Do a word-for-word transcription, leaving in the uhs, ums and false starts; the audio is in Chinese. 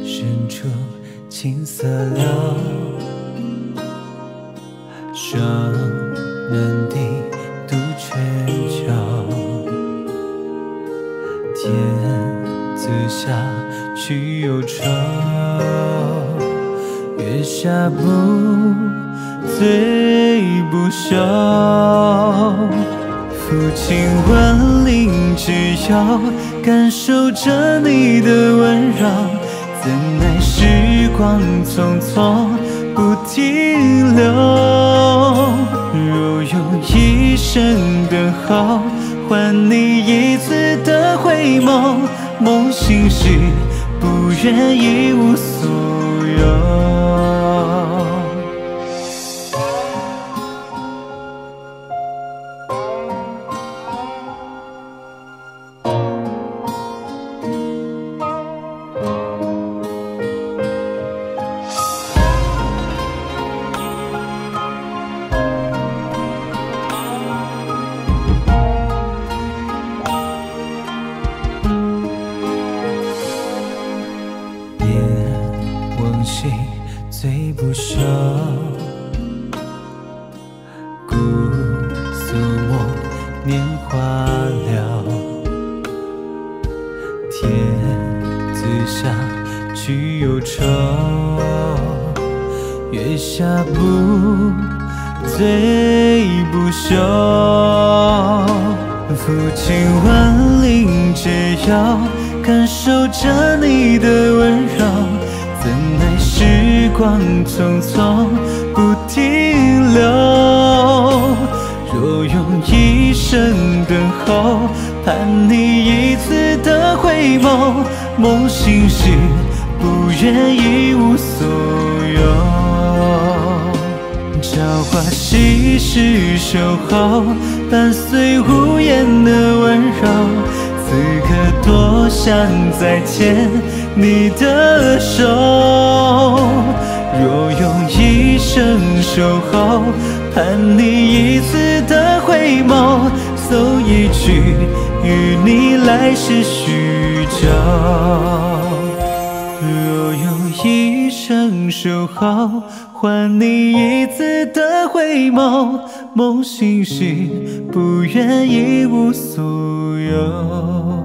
深处青色柳，霜暖地渡春秋。天子下去忧愁，月下不醉不休。抚琴万里之遥，感受着你的温柔。怎奈时光匆匆不停留，若用一生等候，换你一次的回眸，梦醒时不愿一无所有。往昔醉不休，姑苏梦年华了。天子下去忧愁，月下不醉不休。抚琴万里之遥，感受着你的温柔。怎奈时光匆匆不停留，若用一生等候，盼你一次的回眸，梦醒时不愿一无所有。朝花夕拾守候，伴随无言的温柔。此刻多想再牵你的手，若用一生守候，盼你一次的回眸，送一句与你来世叙旧。若用一生守候，换你一次的回眸，梦醒时不愿一无所有。